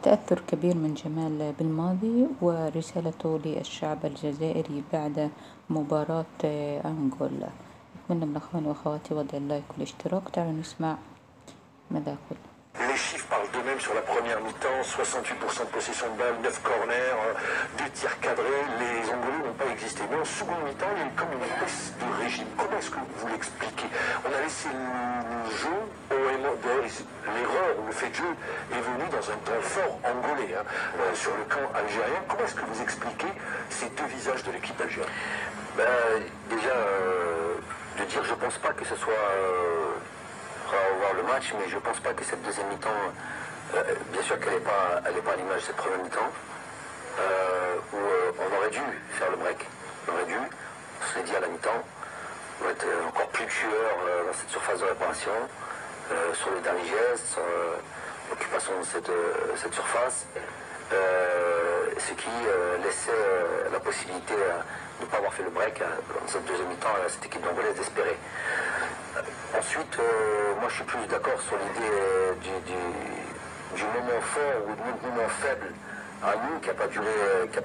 تأثر كبير من جمال بالماضي ورسالته للشعب الجزائري بعد مباراة أنغولا. أتمنى من أخواني وأخواتي وضع اللايك والاشتراك. تعالوا نسمع ماذا يقول. Les chiffres parlent d'eux-mêmes sur la première mi-temps, 68% de possession de balle, 9 corners, 2 tirs cadrés, les Angolais n'ont pas existé. Mais en seconde mi-temps, il y a eu comme une baisse de régime. Comment est-ce que vous l'expliquez? On a laissé le jeu au l'erreur ou le fait de jeu est venu dans un temps fort angolais sur le camp algérien. Comment est-ce que vous expliquez ces deux visages de l'équipe algérienne? Déjà, de dire je pense pas que ce soit... On va revoir le match, mais je ne pense pas que cette deuxième mi-temps, bien sûr qu'elle n'est pas à l'image de cette première mi-temps, où on aurait dû faire le break. On aurait dû, on se l'est dit à la mi-temps, on va être encore plus tueur dans cette surface de réparation, sur les derniers gestes, sur l'occupation de cette surface, ce qui laissait la possibilité de ne pas avoir fait le break dans cette deuxième mi-temps à cette équipe d'Angolais d'espérer. Ensuite, moi je suis plus d'accord sur l'idée du moment fort ou de notre moment faible à nous, qui n'a pas duré,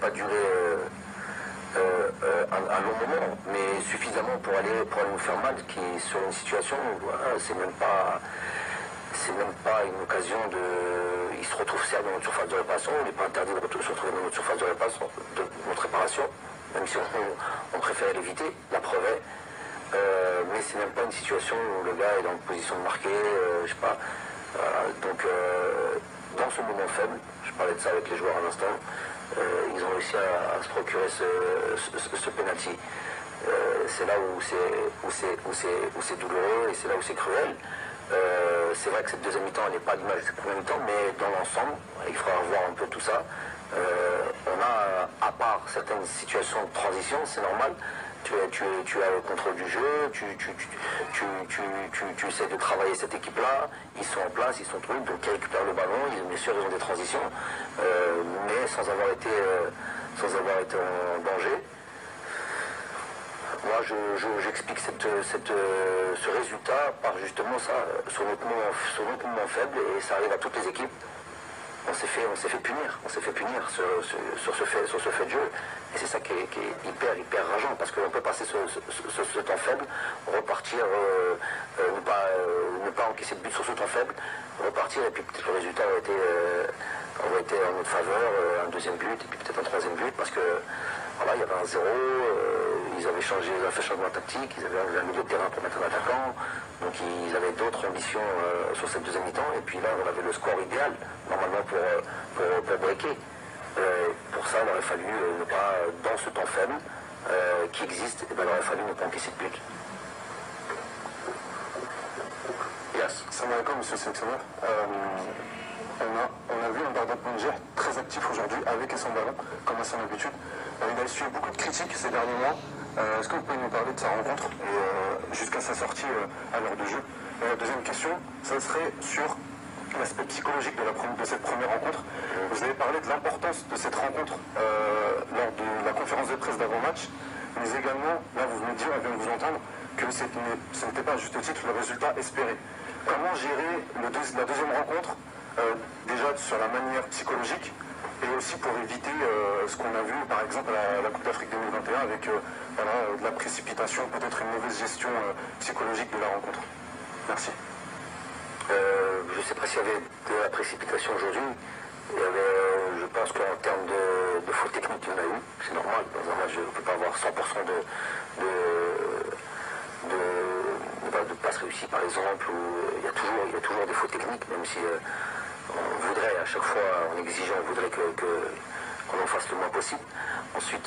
un long moment, mais suffisamment pour aller nous faire mal, qui est sur une situation où c'est même pas une occasion de... Il se retrouve certes dans notre surface de réparation, il n'est pas interdit de se retrouver dans notre surface de réparation, même si on préférait l'éviter, la preuve est. Mais c'est même pas une situation où le gars est dans une position de marquer, je sais pas. Donc, dans ce moment faible, je parlais de ça avec les joueurs à l'instant, ils ont réussi à se procurer ce penalty. C'est là où c'est douloureux et c'est là où c'est cruel. C'est vrai que cette deuxième mi-temps, elle n'est pas à l'image de cette première mi-temps, mais dans l'ensemble, il faudra revoir un peu tout ça. On a, à part certaines situations de transition, c'est normal. Tu as le contrôle du jeu, tu essaies de travailler cette équipe-là, ils sont en place, ils sont trucs, donc ils récupèrent le ballon, bien sûr ils ont des transitions, mais sans avoir été en danger. Moi j'explique ce résultat par justement ça, sur notre moment faible, et ça arrive à toutes les équipes. On s'est fait punir sur ce fait de jeu. Et c'est ça qui est hyper rageant, parce qu'on peut passer ce temps faible, repartir, ne pas encaisser de but sur ce temps faible, repartir, et puis peut-être le résultat aurait été en notre faveur, un deuxième but, et puis peut-être un troisième but, parce que voilà, il y avait un 0, ils avaient fait changement tactique, ils avaient un milieu de terrain pour mettre un attaquant, donc ils avaient d'autres ambitions sur cette deuxième mi-temps, et puis là on avait le score idéal, normalement pour breaker. Pour ça, il aurait fallu ne pas, dans ce temps faible qui existe, il aurait fallu ne pas encaisser de but. Yes. Salam alaikum, monsieur le sélectionneur. On a vu un Bardat Bonger très actif aujourd'hui, avec et sans ballon, comme à son habitude. Il a essuyé beaucoup de critiques ces derniers mois. Est-ce que vous pouvez nous parler de sa rencontre et jusqu'à sa sortie à l'heure de jeu? Et la deuxième question, ça serait sur l'aspect psychologique de cette première rencontre. Vous avez parlé de l'importance de cette rencontre lors de la conférence de presse d'avant-match, mais également, là vous venez de dire, on vient de vous entendre, que ce n'était pas à juste titre le résultat espéré. Comment gérer la deuxième rencontre, déjà sur la manière psychologique, et aussi pour éviter ce qu'on a vu par exemple à la Coupe d'Afrique 2021 avec de la précipitation, peut-être une mauvaise gestion psychologique de la rencontre. Merci. Je ne sais pas s'il y avait de la précipitation aujourd'hui. Je pense qu'en termes de fautes techniques, il y en a eu. C'est normal. Dans un match, on ne peut pas avoir 100% de passes réussies, par exemple. Où il y a toujours des fautes techniques, même si on voudrait, à chaque fois, en exigeant, on voudrait qu'on en fasse le moins possible. Ensuite,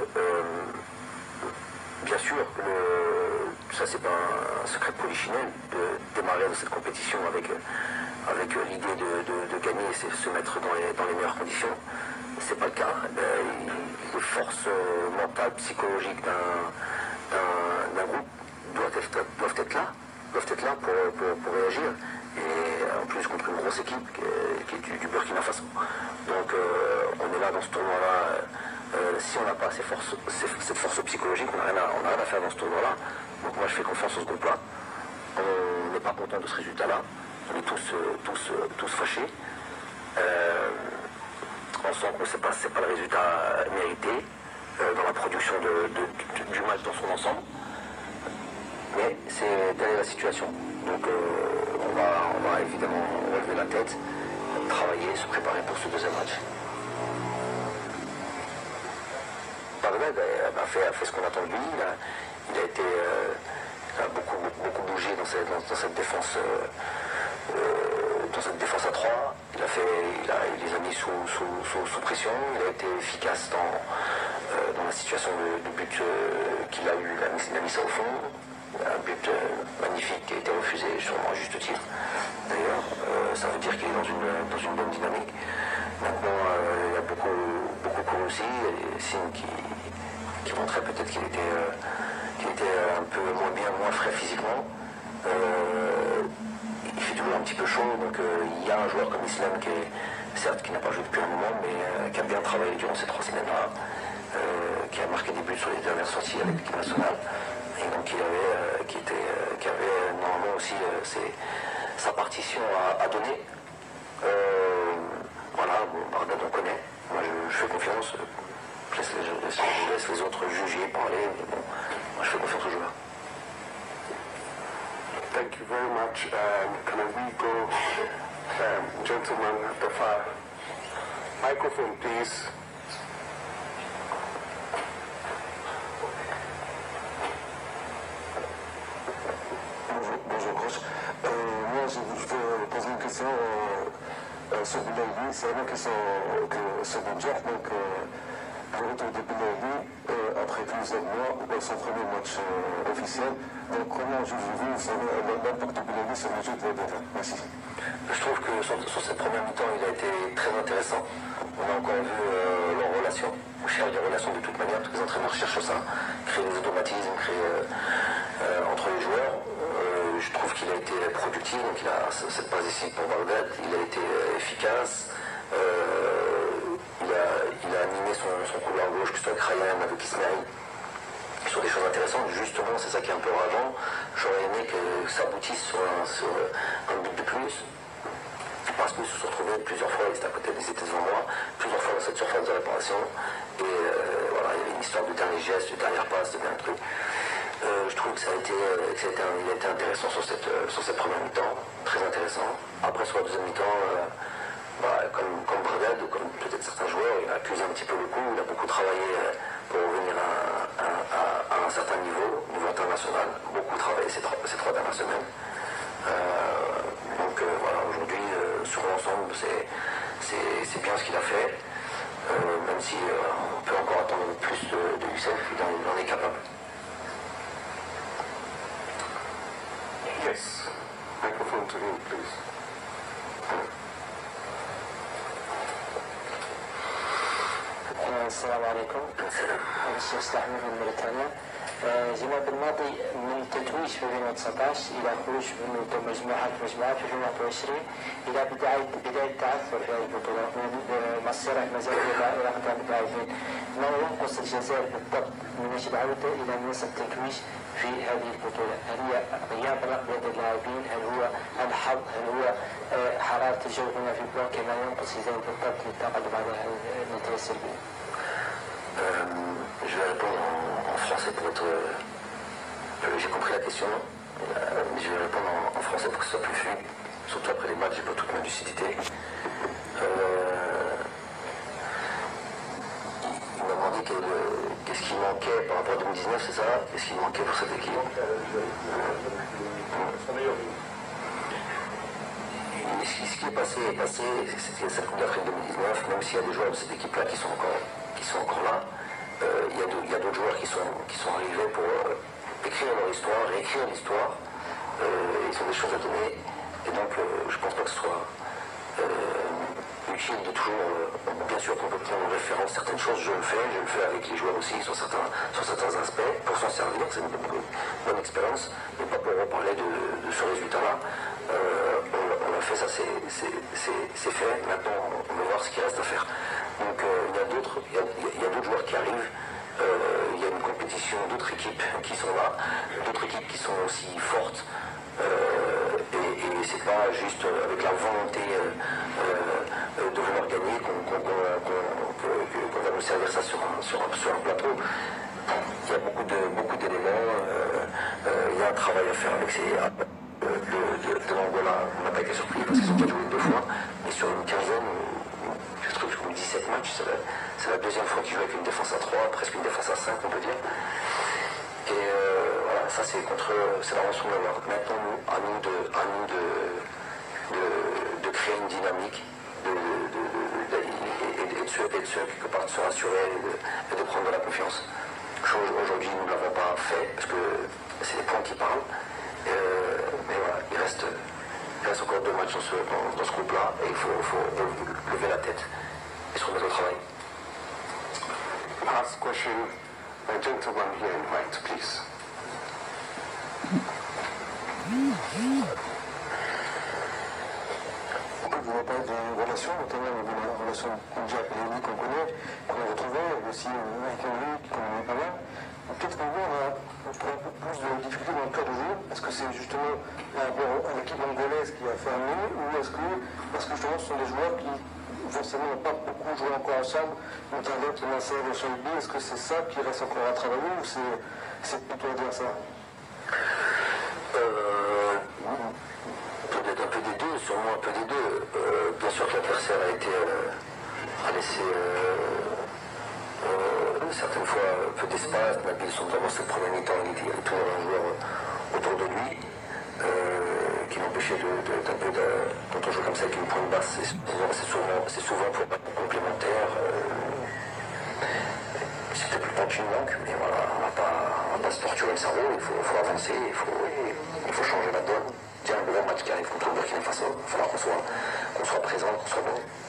bien sûr, ça c'est pas un secret de polichinelle de démarrer dans cette compétition avec l'idée de gagner et se mettre dans les meilleures conditions. C'est pas le cas. Les forces mentales, psychologiques d'un groupe doivent être là pour réagir. Et en plus contre une grosse équipe qui est du Burkina Faso. Donc on est là dans ce tournoi-là. Si on n'a pas cette force psychologique, on n'a rien à faire dans ce tournoi-là. Donc moi je fais confiance à ce groupe-là. On n'est pas content de ce résultat-là. On est tous fâchés. sent que c'est pas le résultat mérité dans la production du match dans son ensemble. Mais c'est telle est la situation. Donc on va évidemment relever la tête, travailler, se préparer pour ce deuxième match. Bagdad a fait ce qu'on attend de lui. Il a beaucoup bougé dans cette défense. Dans cette défense à 3, il les a mis sous pression, il a été efficace dans la situation de but qu'il a eu, il a mis ça au fond, un but magnifique qui a été refusé, sûrement à juste titre. D'ailleurs, ça veut dire qu'il est dans une bonne dynamique. Maintenant, il y a beaucoup couru aussi, il y a des signes qui montraient peut-être qu'il était un peu moins bien, moins frais physiquement. Il fait toujours un petit peu chaud, donc il y a un joueur comme Islam qui n'a pas joué depuis un moment, mais qui a bien travaillé durant ces 3 semaines-là, qui a marqué des buts sur les dernières sorties avec l'équipe nationale, et donc qui avait normalement aussi sa partition à donner. Voilà, Bagdad on connaît, moi je fais confiance, je laisse les autres juger, parler, mais bon, moi je fais confiance aux joueurs. Thank you very much. Can we go, gentlemen at the far microphone, please? Bonjour coach. Moi, je veux poser une question sur Boulaïdi. C'est vraiment une question sur Boudjah. Donc, le retour de Boulaïdi après plusieurs mois, son premier match officiel. Donc, comment jugez-vous l'impact de Boulaïdi sur le jeu de Boudjah? Merci. Je trouve que sur cette première mi-temps, il a été très intéressant. On a encore vu leurs relations. On cherche des relations de toute manière, tous les entraîneurs cherchent ça, créer des automatismes, entre les joueurs. Je trouve qu'il a été productif, donc il a cette passe ici pour Bagdad, il a été efficace, il a animé son couloir gauche, que ce soit avec Ryan, avec Ismail, sur des choses intéressantes. Justement, c'est ça qui est un peu rageant. J'aurais aimé que ça aboutisse sur un but de plus, parce qu'ils se sont retrouvés plusieurs fois, ils étaient devant moi, plusieurs fois dans cette surface de réparation, et voilà, il y avait une histoire de dernier geste, de dernière passe, de bien truc. Je trouve que il a été intéressant sur cette première mi-temps, très intéressant. Après, sur la deuxième mi-temps, comme Bagdad, ou comme peut-être certains joueurs, il a accusé un petit peu le coup, il a beaucoup travaillé pour revenir à un certain niveau international, beaucoup travaillé ces 3 dernières semaines. Donc voilà, aujourd'hui, sur l'ensemble, c'est bien ce qu'il a fait, même si on peut encore attendre plus de Youssef, il en est capable. Yes. Microphone to him, please. السلام عليكم. أنا الشيخ استحمد من موريتانيا. جناب الماضي من التتويج في 2019 إلى خروج من مجموعات مجموعات في 2021 إلى بداية التعثر في هذه البطولة. مصيرك ما زال إلى قدام اللاعبين. ما ينقص الجزائر بالضبط من أجل العودة إلى منصة التتويج في هذه البطولة؟ هل هي غياب الرغبة لدى اللاعبين؟ هل هو الحظ؟ هل هو حرارة الجو هنا في بلوكي ما ينقص الجزائر بالضبط للتغلب على النتائج السلبية؟ Je vais répondre en français pour être... j'ai compris la question, mais je vais répondre en français pour que ce soit plus fluide. Surtout après les matchs, j'ai pas toute ma lucidité. Il m'a demandé qu'est-ce qui manquait par rapport à 2019, c'est ça? Qu'est-ce qui manquait pour cette équipe? Ce qui est passé, c'était cette Coupe d'Afrique 2019, même s'il y a des joueurs de cette équipe-là qui sont encore là. Il y a d'autres joueurs qui sont arrivés pour écrire leur histoire, réécrire l'histoire. Ils ont des choses à donner. Et donc, je ne pense pas que ce soit utile de toujours... bien sûr qu'on peut prendre en référence certaines choses, je le fais avec les joueurs aussi sur certains aspects, pour s'en servir, c'est une bonne expérience, mais pas pour reparler de ce résultat-là. On l'a fait, ça c'est fait. Maintenant, on va voir ce qu'il reste à faire. Donc il y a d'autres joueurs qui arrivent, il y a une compétition, d'autres équipes qui sont là, d'autres équipes qui sont aussi fortes, et c'est pas juste avec la volonté de vouloir gagner qu'on servir ça sur un plateau. Il y a beaucoup d'éléments. Il y a un travail à faire avec de l'Angola. On n'a pas été surpris parce qu'ils ont déjà joué 2 fois. Mais sur une quinzaine, je trouve que 17 matchs, c'est la deuxième fois qu'ils jouent avec une défense à 3, presque une défense à 5, on peut dire. Et voilà, ça c'est la rançon de l'or. Maintenant, à nous de créer une dynamique et de se quelque part de se rassurer et de prendre de la confiance. Aujourd'hui, nous ne l'avons pas fait parce que c'est les points qui parlent. Mais voilà, il reste encore 2 matchs dans ce groupe-là et il faut lever la tête et se remettre au travail. Last question, a gentleman here in white, please. Vous avez parlé de relations, notamment de la relation Jack et Lévi qu'on connaît, qu'on a retrouvé, aussi avec Henry, qui connaît pas mal. Peut-être qu'en gros, on a un peu plus de difficultés dans le cas de jeu. Est-ce que c'est justement par rapport à l'équipe angolaise qui a fermé, ou est-ce que, parce que justement, ce sont des joueurs qui forcément n'ont pas beaucoup joué encore ensemble, notamment Nasser et Chalbi, est-ce que c'est ça qui reste encore à travailler, ou c'est plutôt à dire ça? Peut-être un peu des deux, sûrement un peu des deux. Bien sûr que l'adversaire a laissé certaines fois un peu d'espace. Nabil Sonda, dans cette première mi-temps, il y avait toujours un joueur autour de lui qui l'empêchait d'un peu quand on joue comme ça avec une pointe basse, c'est souvent pour être complémentaire. C'est peut-être plus pointu manque, mais voilà, on ne va pas se torturer le cerveau, il faut avancer, il faut changer la donne. Il y a un gros match qui arrive contre le Burkina Faso, il va falloir qu'on soit présent, qu'on soit bon.